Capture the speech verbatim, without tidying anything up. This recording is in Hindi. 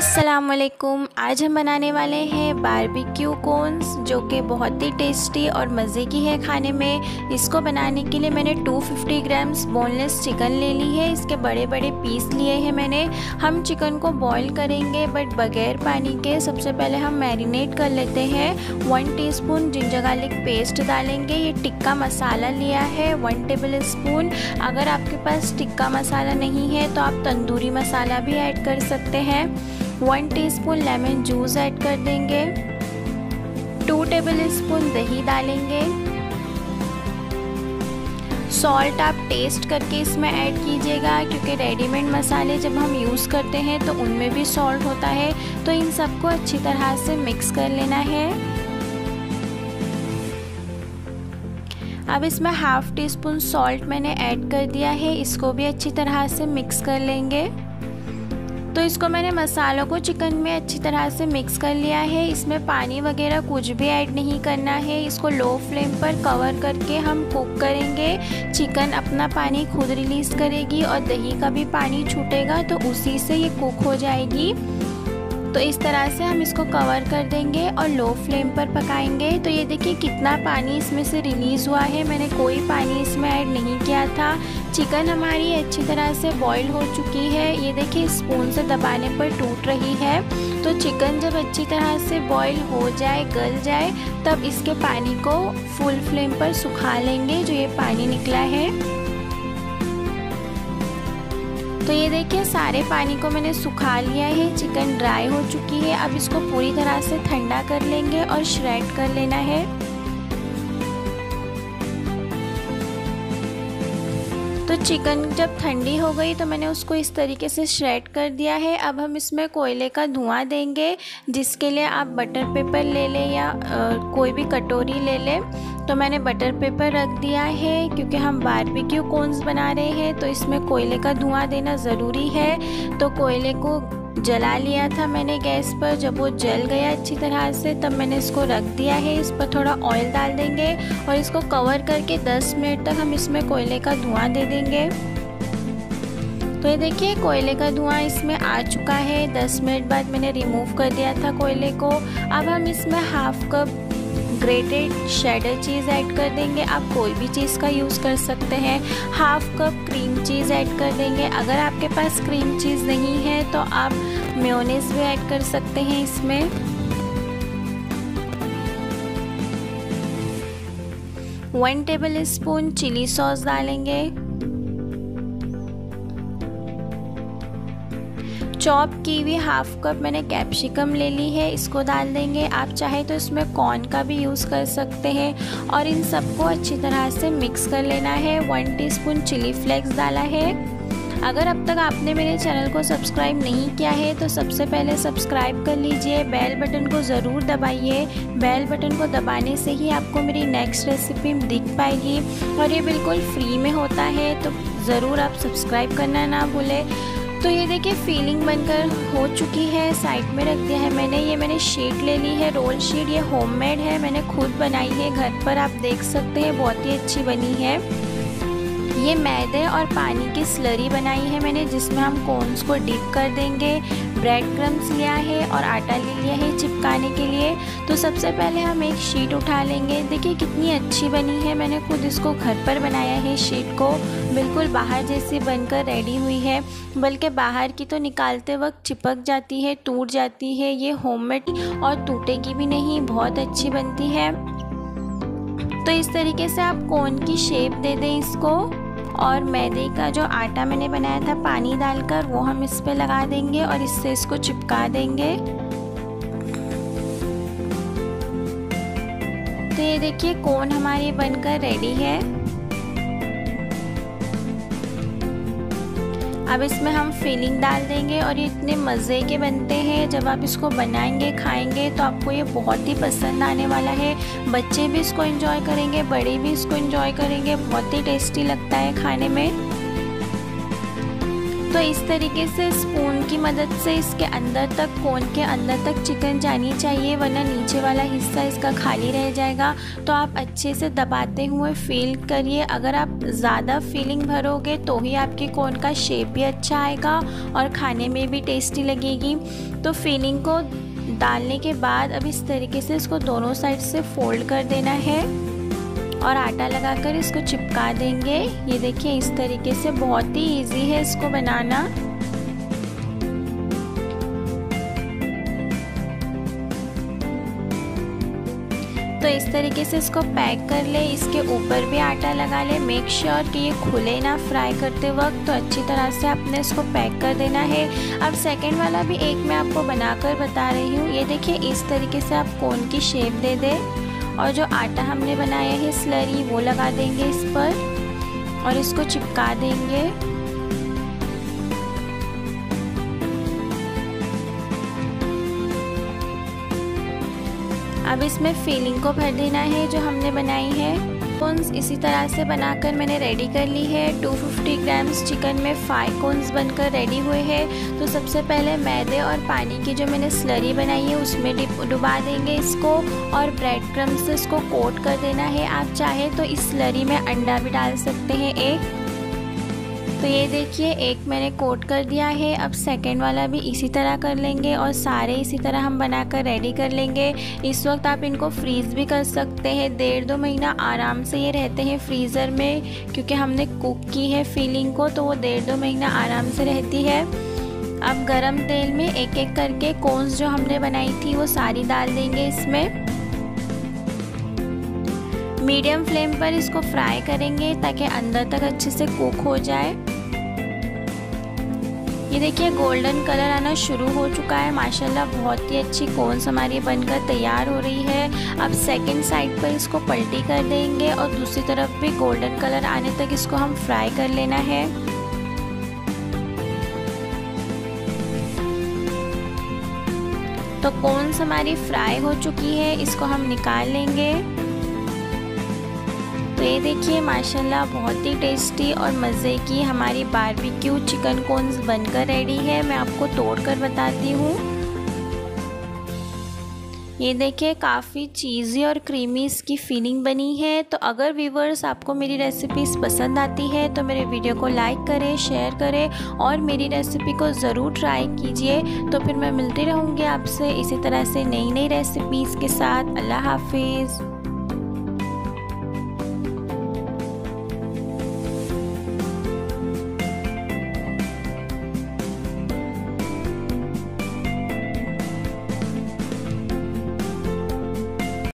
अस्सलामुअलैकुम। आज हम बनाने वाले हैं बारबेक्यू कोन्स, जो कि बहुत ही टेस्टी और मज़े की है खाने में। इसको बनाने के लिए मैंने दो सौ पचास ग्राम्स बोनलेस चिकन ले ली है। इसके बड़े बड़े पीस लिए हैं मैंने। हम चिकन को बॉईल करेंगे बट बगैर पानी के। सबसे पहले हम मैरिनेट कर लेते हैं। One teaspoon ginger garlic paste डालेंगे। ये टिक्का मसाला लिया है वन टेबल स्पून। अगर आपके पास टिक्का मसाला नहीं है तो आप तंदूरी मसाला भी ऐड कर सकते हैं। One teaspoon lemon juice add कर देंगे। टू टेबल स्पून दही डालेंगे। सॉल्ट आप टेस्ट करके इसमें ऐड कीजिएगा, क्योंकि रेडीमेड मसाले जब हम यूज़ करते हैं तो उनमें भी सॉल्ट होता है। तो इन सबको अच्छी तरह से मिक्स कर लेना है। अब इसमें हाफ टी स्पून सॉल्ट मैंने ऐड कर दिया है। इसको भी अच्छी तरह से मिक्स कर लेंगे। तो इसको मैंने मसालों को चिकन में अच्छी तरह से मिक्स कर लिया है। इसमें पानी वगैरह कुछ भी ऐड नहीं करना है। इसको लो फ्लेम पर कवर करके हम कुक करेंगे। चिकन अपना पानी खुद रिलीज़ करेगी और दही का भी पानी छूटेगा, तो उसी से ये कुक हो जाएगी। तो इस तरह से हम इसको कवर कर देंगे और लो फ्लेम पर पकाएंगे। तो ये देखिए कितना पानी इसमें से रिलीज़ हुआ है। मैंने कोई पानी इसमें ऐड नहीं किया था। चिकन हमारी अच्छी तरह से बॉईल हो चुकी है। ये देखिए स्पून से दबाने पर टूट रही है। तो चिकन जब अच्छी तरह से बॉईल हो जाए, गल जाए, तब इसके पानी को फुल फ्लेम पर सुखा लेंगे, जो ये पानी निकला है। तो ये देखिए सारे पानी को मैंने सुखा लिया है। चिकन ड्राई हो चुकी है। अब इसको पूरी तरह से ठंडा कर लेंगे और श्रेड कर लेना है। तो चिकन जब ठंडी हो गई तो मैंने उसको इस तरीके से श्रेड कर दिया है। अब हम इसमें कोयले का धुआं देंगे, जिसके लिए आप बटर पेपर ले लें या आ, कोई भी कटोरी ले लें। तो मैंने बटर पेपर रख दिया है, क्योंकि हम बारबेक्यू कोन्स बना रहे हैं तो इसमें कोयले का धुआं देना ज़रूरी है। तो कोयले को जला लिया था मैंने गैस पर। जब वो जल गया अच्छी तरह से, तब मैंने इसको रख दिया है। इस पर थोड़ा ऑयल डाल देंगे और इसको कवर करके दस मिनट तक हम इसमें कोयले का धुआं दे देंगे। तो ये देखिए कोयले का धुआं इसमें आ चुका है। दस मिनट बाद मैंने रिमूव कर दिया था कोयले को। अब हम इसमें half cup grated cheddar cheese add कर देंगे। आप कोई भी चीज़ का यूज़ कर सकते हैं। Half cup cream cheese add कर देंगे। अगर आपके पास क्रीम चीज़ नहीं है तो आप मेयोनेज़ भी ऐड कर सकते हैं इसमें। One tablespoon chilli sauce डालेंगे। चॉप की हुई हाफ कप मैंने कैप्सिकम ले ली है, इसको डाल देंगे। आप चाहे तो इसमें कॉर्न का भी यूज़ कर सकते हैं। और इन सबको अच्छी तरह से मिक्स कर लेना है। वन टीस्पून चिली फ्लेक्स डाला है। अगर अब तक आपने मेरे चैनल को सब्सक्राइब नहीं किया है तो सबसे पहले सब्सक्राइब कर लीजिए। बेल बटन को ज़रूर दबाइए। बेल बटन को दबाने से ही आपको मेरी नेक्स्ट रेसिपी दिख पाएगी और ये बिल्कुल फ्री में होता है, तो ज़रूर आप सब्सक्राइब करना ना भूलें। तो ये देखिए फीलिंग बनकर हो चुकी है। साइड में रख दिया है मैंने। ये मैंने शीट ले ली है, रोल शीट। ये होममेड है, मैंने खुद बनाई है घर पर। आप देख सकते हैं बहुत ही अच्छी बनी है। ये मैदे और पानी की स्लरी बनाई है मैंने, जिसमें हम कोन्स को डिप कर देंगे। ब्रेड क्रम्स लिया है और आटा ले लिया है चिपकाने के लिए। तो सबसे पहले हम एक शीट उठा लेंगे। देखिए कितनी अच्छी बनी है। मैंने खुद इसको घर पर बनाया है। शीट को बिल्कुल बाहर जैसी बनकर रेडी हुई है, बल्कि बाहर की तो निकालते वक्त चिपक जाती है, टूट जाती है। ये होममेड और टूटेगी भी नहीं, बहुत अच्छी बनती है। तो इस तरीके से आप कोन की शेप दे दें इसको। और मैदे का जो आटा मैंने बनाया था पानी डालकर, वो हम इस पे लगा देंगे और इससे इसको चिपका देंगे। तो ये देखिए कोन हमारी बनकर रेडी है। अब इसमें हम फिलिंग डाल देंगे और ये इतने मज़े के बनते हैं। जब आप इसको बनाएंगे, खाएंगे, तो आपको ये बहुत ही पसंद आने वाला है। बच्चे भी इसको एंजॉय करेंगे, बड़े भी इसको एंजॉय करेंगे। बहुत ही टेस्टी लगता है खाने में। तो इस तरीके से स्पून की मदद से इसके अंदर तक, कोन के अंदर तक चिकन जानी चाहिए, वरना नीचे वाला हिस्सा इसका खाली रह जाएगा। तो आप अच्छे से दबाते हुए फील करिए। अगर आप ज़्यादा फीलिंग भरोगे तो ही आपके कोन का शेप भी अच्छा आएगा और खाने में भी टेस्टी लगेगी। तो फीलिंग को डालने के बाद अब इस तरीके से इसको दोनों साइड से फोल्ड कर देना है और आटा लगाकर इसको चिपका देंगे। ये देखिए इस तरीके से, बहुत ही इजी है इसको बनाना। तो इस तरीके से इसको पैक कर ले, इसके ऊपर भी आटा लगा ले। मेक श्योर कि ये खुले ना फ्राई करते वक्त। तो अच्छी तरह से आपने इसको पैक कर देना है। अब सेकंड वाला भी एक मैं आपको बनाकर बता रही हूँ। ये देखिए इस तरीके से आप कोन की शेप दे दे और जो आटा हमने बनाया है स्लरी वो लगा देंगे इस पर और इसको चिपका देंगे। अब इसमें फिलिंग को भर देना है जो हमने बनाई है। कोन्स इसी तरह से बनाकर मैंने रेडी कर ली है। दो सौ पचास ग्राम्स चिकन में फाइव कोन्स बनकर रेडी हुए हैं। तो सबसे पहले मैदे और पानी की जो मैंने स्लरी बनाई है उसमें डुबा देंगे इसको और ब्रेड क्रम्ब से इसको कोट कर देना है। आप चाहे तो इस स्लरी में अंडा भी डाल सकते हैं एक। तो ये देखिए एक मैंने कोट कर दिया है। अब सेकेंड वाला भी इसी तरह कर लेंगे और सारे इसी तरह हम बनाकर रेडी कर लेंगे। इस वक्त आप इनको फ्रीज़ भी कर सकते हैं। डेढ़ दो महीना आराम से ये रहते हैं फ्रीज़र में, क्योंकि हमने कुक की है फिलिंग को, तो वो डेढ़ दो महीना आराम से रहती है। अब गरम तेल में एक एक करके कोन्स जो हमने बनाई थी वो सारी डाल देंगे इसमें। मीडियम फ्लेम पर इसको फ्राई करेंगे ताकि अंदर तक अच्छे से कुक हो जाए। ये देखिए गोल्डन कलर आना शुरू हो चुका है। माशाल्लाह बहुत ही अच्छी कोन्स हमारी बनकर तैयार हो रही है। अब सेकंड साइड पर इसको पलटी कर देंगे और दूसरी तरफ भी गोल्डन कलर आने तक इसको हम फ्राई कर लेना है। तो कोन्स हमारी फ्राई हो चुकी है, इसको हम निकाल लेंगे। तो ये देखिए माशाल्लाह बहुत ही टेस्टी और मज़े की हमारी बारबेक्यू चिकन कोन्स बनकर रेडी है। मैं आपको तोड़ कर बताती हूँ। ये देखिए काफ़ी चीज़ी और क्रीमी इसकी फीलिंग बनी है। तो अगर व्यूवर्स आपको मेरी रेसिपीज़ पसंद आती है तो मेरे वीडियो को लाइक करें, शेयर करें और मेरी रेसिपी को ज़रूर ट्राई कीजिए। तो फिर मैं मिलती रहूँगी आपसे इसी तरह से नई नई रेसिपीज़ के साथ। अल्लाह हाफिज़।